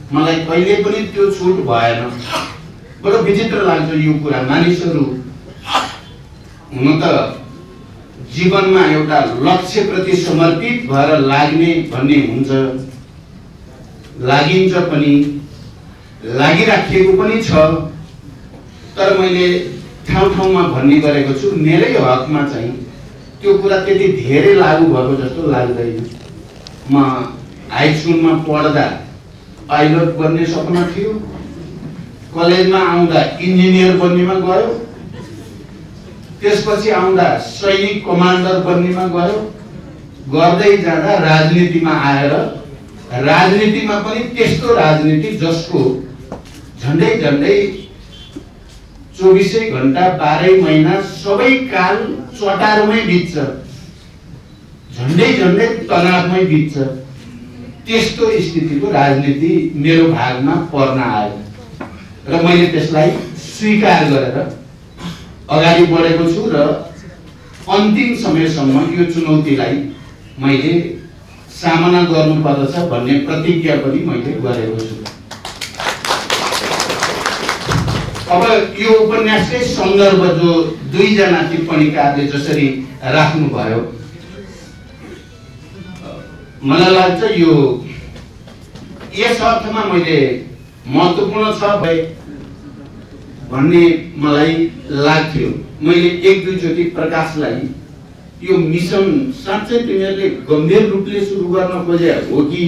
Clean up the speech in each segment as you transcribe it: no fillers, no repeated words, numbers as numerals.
मलाई कहिले पनि त्यो छुट भएन। बडो विचित्र लाग्छ यो कुरा। मानिसहरू हुन त जीवनमा एउटा लक्ष्यप्रति समर्पित भएर लाग्ने भन्ने हुन्छ, लागिन्छ पनि, लागिराखिएको पनि छ। तर मैले ठाउँ ठाउँमा भन्ने गरेको छु, मेरै हकमा चाहिँ त्यो कुरा त्यति धेरै लागू भएको जस्तो लाग्दैन। म हाई स्कुलमा पढ्दा पाइलट बन्ने सपना थियो, कलेजमा आउँदा इन्जिनियर बन्नेमा गयो, त्यसपछि आउँदा सैनिक कमान्डर बन्नेमा गयो, गर्दै जाँदा राजनीतिमा आएर राजनीतिमा पनि त्यस्तो राजनीति जसको झन्डै झन्डै 24 घण्टा 12 महिना सबै काल चटारोमै बित्छ, झन्डै झन्डै तनावमै बित्छ। त्यस्तो स्थितिको राजनीति मेरो भागमा पर्न आयो र मैले त्यसलाई स्वीकार गरेर अगाडि बढेको छु र अन्तिम समयसम्म यो चुनौतीलाई मैले सामना गर्नुपर्दछ भन्ने प्रतिज्ञा पनि मैले गरेको छु। अब यो उपन्यासकै सन्दर्भ जो दुईजना टिप्पणीकारले जसरी राख्नुभयो, मलाई लाग्छ यो यस अर्थमा मैले महत्त्वपूर्ण छ भन्ने मलाई लाग्थ्यो। मैले एक दुईचोटि प्रकाशलाई यो मिसन साँच्चै तिमीहरूले गम्भीर रूपले सुरु गर्न खोजे हो कि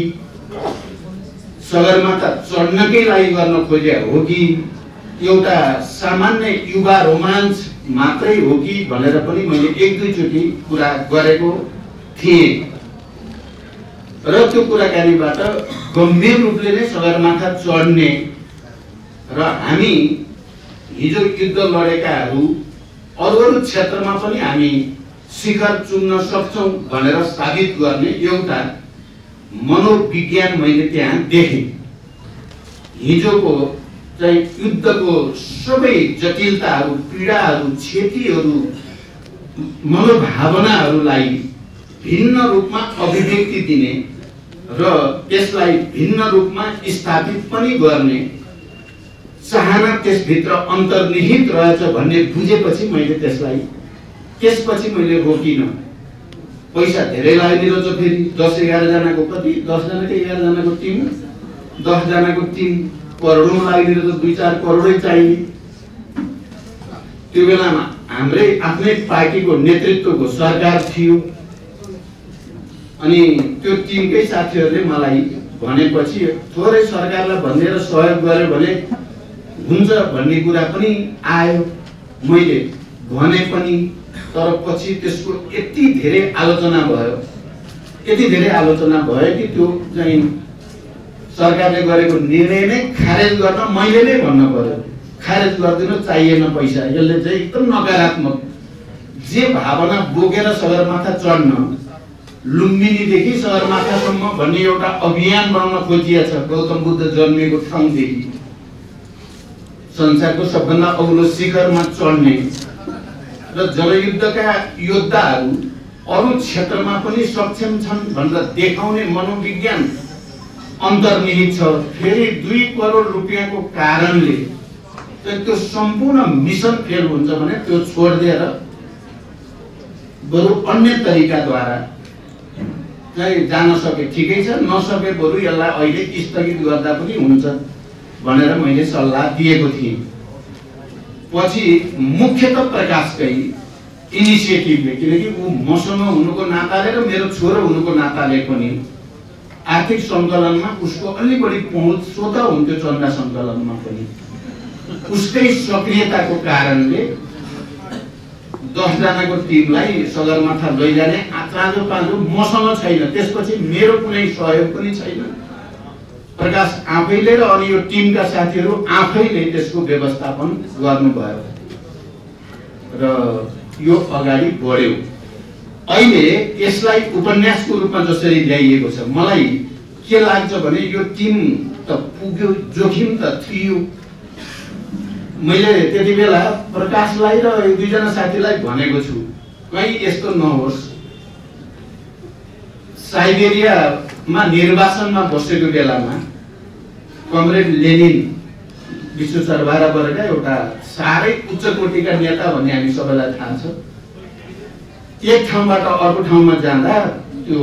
सगरमाथा चढ्नकै लागि गर्न खोजे हो कि एउटा सामान्य युवा रोमाञ्च मात्रै हो कि भनेर पनि मैले एक दुईचोटि कुरा गरेको थिएँ र त्यो कुराकानीबाट गम्भीर रूपले नै सगरमाथा चढ्ने र हामी हिजो युद्ध लडेकाहरू अरू क्षेत्रमा पनि हामी शिखर चुम्न सक्छौं भनेर साबित गर्ने एउटा मनोविज्ञान मैले त्यहाँ देखेँ। हिजोको चाहिँ युद्धको सबै जटिलताहरू, पीडाहरू, क्षतिहरू, मनोभावनाहरूलाई भिन्न रूपमा अभिव्यक्ति दिने र त्यसलाई भिन्न रूपमा स्थापित पनि गर्ने चाहना त्यसभित्र अन्तर्निहित रहेछ भन्ने बुझेपछि मैले त्यसपछि मैले रोकिन। पैसा धेरै लाग्ने रहेछ, फेरि 10-11 जनाको कति 10 जनाको 11 जनाको टिम, 10 जनाको टिम करोडौं लाग्ने रहेछ, 2-4 करोडै चाहिने। त्यो बेलामा हाम्रै आफ्नै पार्टीको नेतृत्वको सरकार थियो अनि त्यो टिमकै साथीहरूले मलाई भनेपछि थोरै सरकारलाई भनेर सहयोग गर्यो भने हुन्छ भन्ने कुरा पनि आयो। मैले भने पनि, तर पछि त्यसको यति धेरै आलोचना भयो कि त्यो चाहिँ सरकारले गरेको निर्णय नै खारेज गर्न मैले नै भन्न पर्यो। खारेज गरिदिनु, चाहिएन पैसा। यसले चाहिँ एकदम नकारात्मक जे भावना बोकेर सगरमाथा चढ्न, लुम्बिनीदेखि सगरमाथासम्म भन्ने एउटा अभियान बनाउन खोजिएको छ। गौतम बुद्ध जन्मेको ठाउँदेखि संसारको सबभन्दा अग्लो शिखरमा चढ्ने र जनयुद्धका योद्धाहरू अरू क्षेत्रमा पनि सक्षम छन् भनेर देखाउने मनोविज्ञान अन्तर्निहित छ। फेरि 2 करोड रुपियाँको कारणले त्यो सम्पूर्ण मिसन फेल हुन्छ भने त्यो छोडिदिएर बरु अन्य तरिकाद्वारा चाहिँ जान सके ठिकै छ, नसके बरु यसलाई अहिले स्थगित गर्दा पनि हुन्छ भनेर मैले सल्लाह दिएको थिएँ। पछि मुख्यतः प्रकाशकै इनिसिएटिभले, किनकि ऊ मसँग हुनुको नाताले र मेरो छोरो हुनुको नाताले पनि आर्थिक सङ्कलनमा उसको अलि बढी पहुँच स्वतः हुन्थ्यो। चन्दा सङ्कलनमा पनि उसकै सक्रियताको कारणले 10 जनाको टिमलाई सगरमाथा लैजाने चाँजो पाँजो मसँग छैन। त्यसपछि मेरो कुनै सहयोग पनि छैन। प्रकाश आफैले र अनि यो टिमका साथीहरू आफैले त्यसको व्यवस्थापन गर्नुभयो र यो अगाडि बढ्यो। अहिले यसलाई उपन्यासको रूपमा जसरी ल्याइएको छ, मलाई के लाग्छ भने यो टिम त पुग्यो, जोखिम त थियो। मैले त्यति बेला प्रकाशलाई र 1-2 जना साथीलाई भनेको छु, कहीँ यस्तो नहोस्। साइबेरियामा निर्वासनमा बसेको बेलामा कमरेड लेनिन विश्व चरबारा वर्गका एउटा साह्रै उच्च कोटिका नेता भन्ने हामी सबैलाई थाहा छ। एक ठाउँबाट अर्को ठाउँमा जाँदा त्यो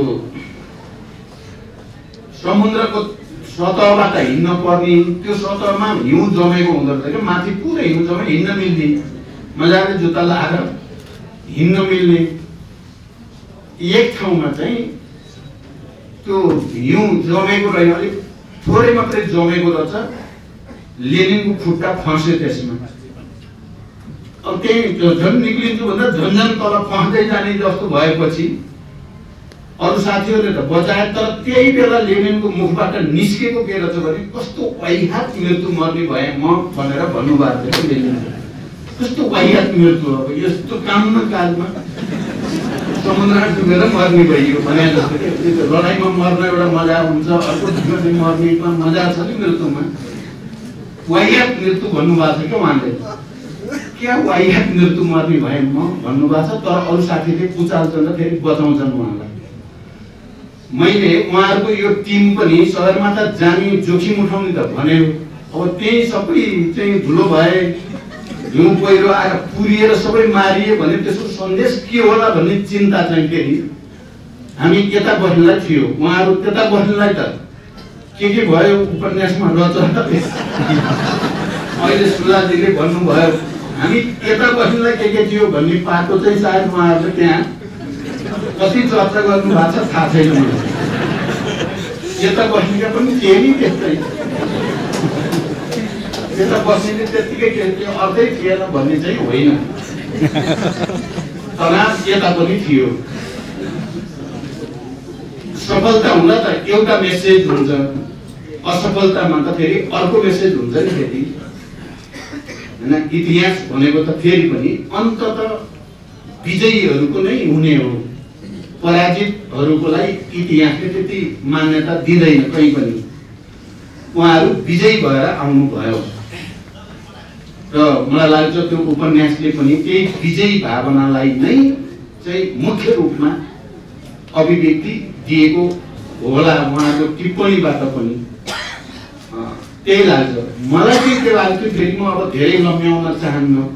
समुद्रको सतहबाट हिँड्न पर्ने, त्यो सतहमा हिउँ जमेको हुँदो रहेछ क्या, माथि पुरै हिउँ जमे हिँड्न मिल्ने, मजाले जुत्ता लगाएर हिँड्न मिल्ने। एक ठाउँमा चाहिँ त्यो हिउँ जमेको रहेन, अलिक थोरै मात्रै जमेको रहेछ, लेनिनको खुट्टा फस्यो त्यसमा। अब त्यही झन् निक्लिन्छु भन्दा झन्झन तल फस्दै जाने जस्तो भएपछि अरू साथीहरूले त बचाए, तर त्यही बेला लेनिनको मुखबाट निस्केको के रहेछ भने कस्तो वाहियात मृत्यु मर्ने भए म भनेर भन्नुभएको थियो लेनिनले। कस्तो वाहियात मृत्यु, अब यस्तो काम न कालमा समुद्रमा डुबेर मर्ने भइयो भने जस्तो के। लडाइँमा मर्न एउटा मजा हुन्छ, अर्को जीवनमा मर्नेमा मजा छ नि मृत्युमा। वाहियात मृत्यु भन्नुभएको छ क्या उहाँले, क्या वाहियात मृत्यु मर्ने भए म भन्नुभएको छ। तर अरू साथीले पुचाल्छन् र फेरि बचाउँछन् उहाँलाई। मैले उहाँहरूको यो टिम पनि सदरमाथा जाने जोखिम उठाउने त भन्यो, अब त्यही सबै चाहिँ धुलो भए, हिउँ पहिरो आएर पुरिएर सबै मारिए भने त्यसको सन्देश के होला भन्ने चिन्ता चाहिँ फेरि हामी यता बस्नेलाई थियो, उहाँहरू त्यता बस्नेलाई त के भयो उपन्यासमा रच। अहिले सुलाजीले भन्नुभयो हामी यता बस्नेलाई के थियो भन्ने पाटो चाहिँ सायद उहाँहरूले त्यहाँ कति चर्चा गर्नु भएको छ थाहा छैन मलाई। यता बस्नेका पनि थिए नि त्यस्तै, यता बस्नेले त्यत्तिकै त्यो अर्थै थिएन भन्ने चाहिँ होइन, तनाव यता पनि थियो। सफलता हुँदा त एउटा मेसेज हुन्छ, असफलतामा त फेरि अर्को मेसेज हुन्छ नि फेरि हैन। इतिहास भनेको त फेरि पनि अन्ततः विजयीहरूको नै हुने हो, पराजितहरूको लागि इतिहासले त्यति मान्यता दिँदैन कहीँ पनि। उहाँहरू विजयी भएर आउनुभयो र मलाई लाग्छ त्यो उपन्यासले पनि त्यही विजयी भावनालाई नै चाहिँ मुख्य रूपमा अभिव्यक्ति दिएको होला उहाँको टिप्पणीबाट पनि त्यही लाग्छ मलाई। चाहिँ के लाग्छ फेरि म अब धेरै लम्ब्याउन चाहन्न,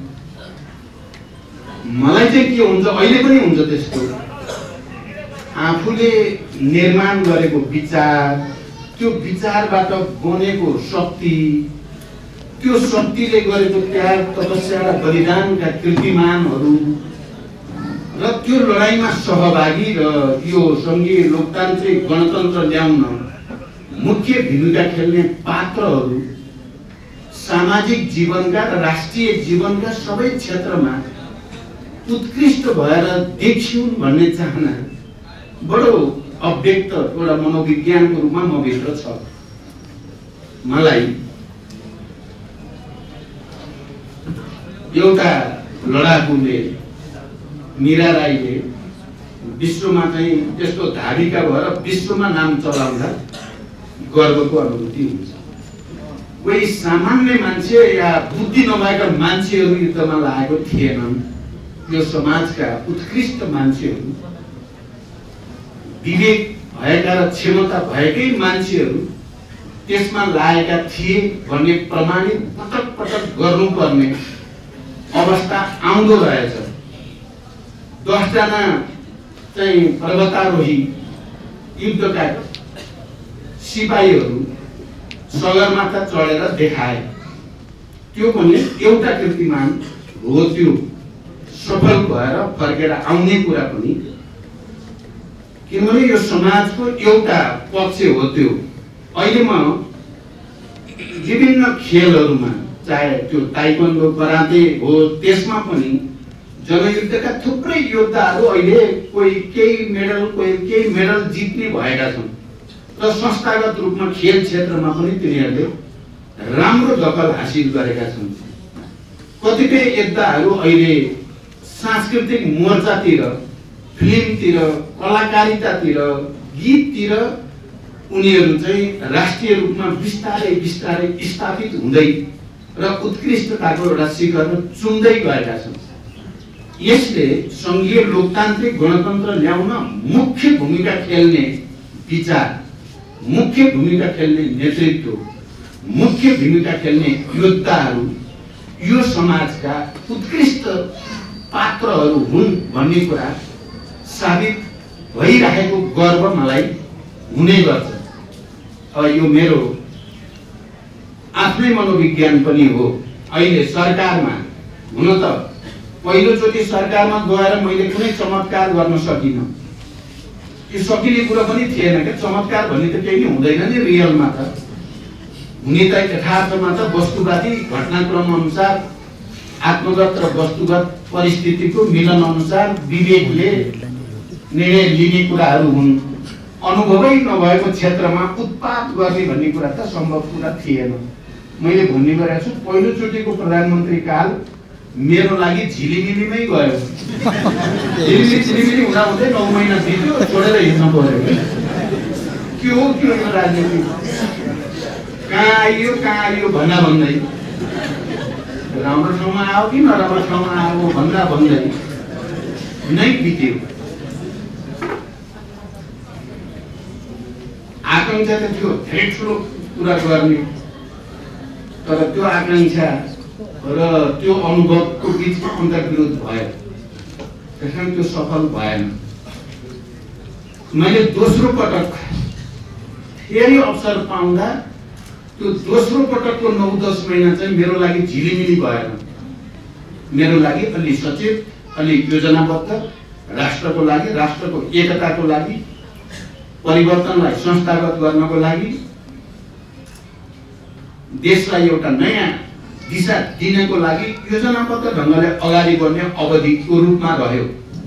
मलाई चाहिँ के हुन्छ अहिले पनि हुन्छ त्यस्तो, आफूले निर्माण गरेको विचार, त्यो विचारबाट बनेको शक्ति, त्यो शक्तिले गरेको त्याग तपस्या र बलिदानका कीर्तिमानहरू र त्यो लडाइँमा सहभागी र यो सङ्घीय लोकतान्त्रिक गणतन्त्र ल्याउन मुख्य भूमिका खेल्ने पात्रहरू सामाजिक जीवनका र राष्ट्रिय जीवनका सबै क्षेत्रमा उत्कृष्ट भएर देखिउन् भन्ने चाहना बडो अव्यक्त एउटा मनोविज्ञानको रूपमा म भित्र छ। मलाई एउटा लडाकुले मीरा राईले विश्वमा चाहिँ त्यस्तो धाविका भएर विश्वमा नाम चलाउँदा गर्वको अनुभूति हुन्छ। कोही सामान्य मान्छे या बुद्धि नभएका मान्छेहरू युद्धमा लागेको थिएनन्, यो समाजका उत्कृष्ट मान्छेहरू, विवेक भएका र क्षमता भएकै मान्छेहरू त्यसमा लागेका थिए भन्ने प्रमाणित पटक पटक गर्नुपर्ने अवस्था आउँदो रहेछ। 10 जना चाहिँ पर्वतारोही युद्धका सिपाहीहरू सगरमाथा चढेर देखाए, त्यो पनि एउटा कीर्तिमान हो। त्यो सफल भएर फर्केर आउने कुरा पनि, किनभने यो समाजको एउटा पक्ष हो त्यो। अहिले म विभिन्न खेलहरूमा, चाहे त्यो ताइक्वान्डो कराते हो, त्यसमा पनि जनयुद्धका थुप्रै योद्धाहरू अहिले कोही केही मेडल जित्ने भएका छन् र संस्थागत रूपमा खेल क्षेत्रमा पनि तिनीहरूले राम्रो दखल हासिल गरेका छन्। कतिपय योद्धाहरू अहिले सांस्कृतिक मोर्चातिर, फिल्मतिर, कलाकारितातिर, गीततिर उनीहरू चाहिँ राष्ट्रिय रूपमा बिस्तारै बिस्तारै स्थापित हुँदै र उत्कृष्टताको एउटा शिखरमा चुम्दै गएका छन्। यसले सङ्घीय लोकतान्त्रिक गणतन्त्र ल्याउन मुख्य भूमिका खेल्ने विचार, मुख्य भूमिका खेल्ने नेतृत्व मुख्य भूमिका खेल्ने योद्धाहरू यो समाजका उत्कृष्ट पात्रहरू हुन् भन्ने कुरा साबित भइरहेको गर्व मलाई हुने गर्छ। अब यो मेरो आफ्नै मनोविज्ञान पनि हो। अहिले सरकारमा हुन त पहिलोचोटि सरकारमा गएर मैले कुनै चमत्कार गर्न सकिनँ। यो सकिने कुरा पनि थिएन क्या। चमत्कार भन्ने त केही हुँदैन नि रियलमा त। हुने त यथार्थमा त वस्तुवादी घटनाक्रम अनुसार आत्मगत र वस्तुगत परिस्थितिको मिलन अनुसार विवेकले निर्णय लिने कुराहरू हुन्। अनुभवै नभएको क्षेत्रमा उत्पात गर्ने भन्ने कुरा त सम्भव कुरा थिएन। मैले भन्ने गरेको छु पहिलोचोटिको प्रधानमन्त्री काल मेरो लागि झिलिमिलीमै गयो। झिलिमिली हुँदा हुँदै 9 महिना बित्यो, छोडेर हिँड्नु पर्यो। के हो यो राजनीति? कहाँ आइयो भन्दा भन्दै राम्रो ठाउँमा आयो कि नराम्रो ठाउँमा आयो भन्दा भन्दै नै बित्यो। आकांक्षा त थियो धेरै ठुलो कुरा गर्ने, तर त्यो आकांक्षा र त्यो अनुभवको बिचमा अन्तर्विरोध भयो। त्यसकारण त्यो सफल भएन। मैले दोस्रो पटक फेरि अवसर पाउँदा त्यो दोस्रो पटकको 9-10 महिना चाहिँ मेरो लागि झिलिमिली भएन। मेरो लागि अलि सचेत, अलि योजनाबद्ध, राष्ट्रको लागि, राष्ट्रको एकताको लागि, परिवर्तनलाई संस्थागत गर्नको लागि, देशलाई एउटा नयाँ दिशा दिनको लागि योजनाबद्ध ढङ्गले अगाडि बढ्ने अवधिको रूपमा रह्यो।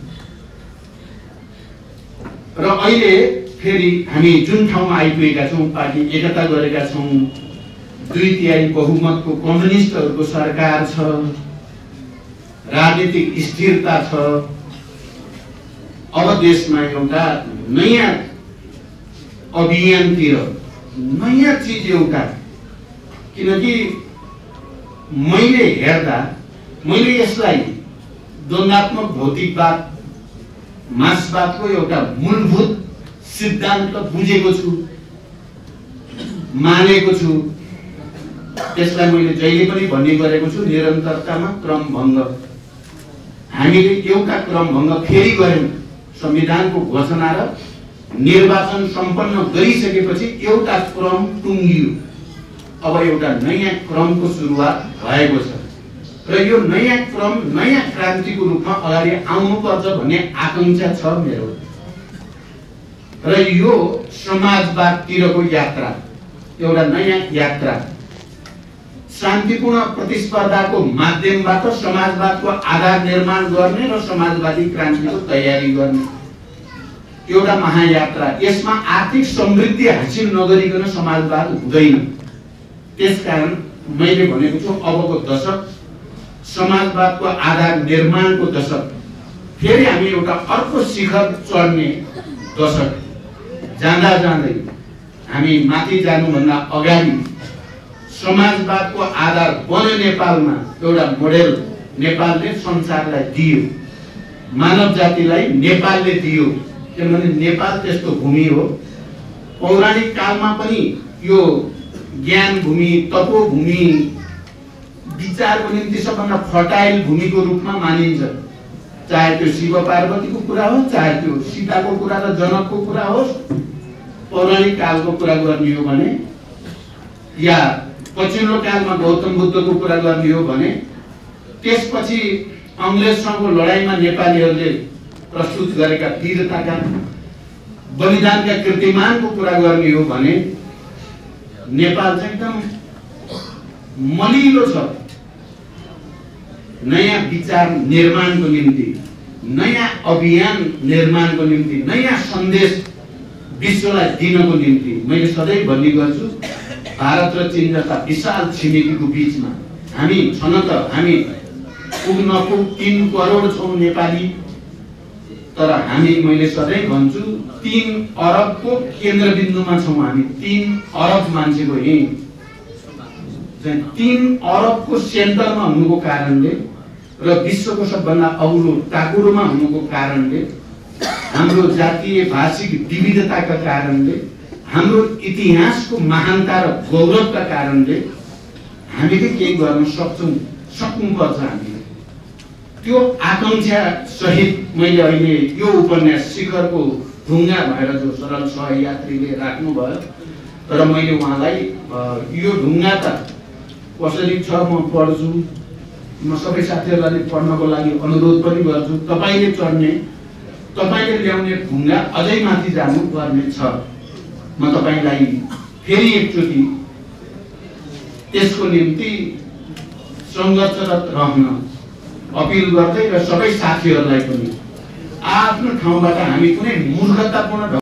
र अहिले फेरि हामी जुन ठाउँमा आइपुगेका छौँ, पार्टी एकता गरेका छौँ, 2/3 बहुमतको कम्युनिस्टहरूको सरकार छ, राजनीतिक स्थिरता छ। अब देशमा एउटा नयाँ अभियानतिर नयाँ चिज एउटा, किनकि मैले हेर्दा मैले यसलाई द्वन्द्वात्मक भौतिकवाद, मार्क्सवादको एउटा मूलभूत सिद्धान्त बुझेको छु, मानेको छु। त्यसलाई मैले जहिले पनि भन्ने गरेको छु, निरन्तरतामा क्रमभङ्ग। हामीले एउटा क्रमभङ्ग फेरि गर्यौं। संविधानको घोषणा र निर्वाचन सम्पन्न गरिसकेपछि एउटा क्रम टुङ्गियो। अब एउटा नयाँ क्रमको सुरुवात भएको छ र यो नयाँ क्रम नयाँ क्रान्तिको रूपमा अगाडि आउनुपर्छ भन्ने आकांक्षा छ मेरो। र यो समाजवादतिरको यात्रा एउटा नयाँ यात्रा, शान्तिपूर्ण प्रतिस्पर्धाको माध्यमबाट समाजवादको आधार निर्माण गर्ने र समाजवादी क्रान्तिको तयारी गर्ने एउटा महायात्रा। यसमा आर्थिक समृद्धि हासिल नगरिकन समाजवाद हुँदैन। त्यसकारण मैले भनेको छु अबको दशक समाजवादको आधार निर्माणको दशक। फेरि हामी एउटा अर्को शिखर चढ्ने दशक। जाँदा जाँदै हामी माथि जानुभन्दा अगाडि समाजवादको आधार बन्यो नेपालमा एउटा मोडेल नेपालले संसारलाई दियो, मानव जातिलाई नेपालले दियो। किनभने नेपाल त्यस्तो भूमि हो। पौराणिक कालमा पनि यो ज्ञान भूमि, तपोभूमि, विचारको निम्ति सबभन्दा फर्टाइल भूमिको रूपमा मानिन्छ। चाहे त्यो शिव पार्वतीको कुरा हो, चाहे त्यो सीताको कुरा र जनकको कुरा होस्, पौराणिक कालको कुरा गर्ने हो भने, या पछिल्लो कालमा गौतम बुद्धको कुरा गर्ने हो भने, त्यसपछि अंग्रेजसँगको लडाईँमा नेपालीहरूले प्रस्तुत गरेका वीरताका बलिदानका कीर्तिमानको कुरा गर्ने हो भने नेपाल चाहिँ एकदम मलिलो छ। नयाँ विचार निर्माणको निम्ति, नयाँ अभियान निर्माणको निम्ति, नयाँ सन्देश विश्वलाई दिनको निम्ति मैले सधैँ भन्ने गर्छु, भारत र चीन जस्ता विशाल छिमेकीको बीचमा हामी छन त हामी पुग्न 3 करोड छौं नेपाली, तर हामी मैले सधैँ भन्छु 3 अरबको केन्द्रबिन्दुमा छौं हामी। 3 अरब मान्छेको यही 3 अरबको सेन्टरमा हुनुको कारणले र विश्वको सबभन्दा अग्लो टाकुरोमा हुनुको कारणले, हाम्रो जातीय भाषिक विविधताका कारणले हाम्रो इतिहासको महानता र गौरवका कारणले हामीले केही गर्न सक्नुपर्छ। हामीले त्यो आकांक्षा सहित मैले अहिले यो उपन्यास शिखरको ढुङ्गा भएर जो सरल सहयात्रीले राख्नुभयो, तर मैले उहाँलाई यो ढुङ्गा त कसरी छ म पढ्छु, म सबै साथीहरूलाई पढ्नको लागि अनुरोध पनि गर्छु। तपाईँले चढ्ने, तपाईँले ल्याउने ढुङ्गा अझै माथि जानुपर्ने छ। म तपाईँलाई फेरि एकचोटि त्यसको निम्ति सङ्घर्षरत रहन अपिल गर्दै र सबै साथीहरूलाई पनि आफ्नो ठाउँबाट हामी कुनै मूर्खतापूर्ण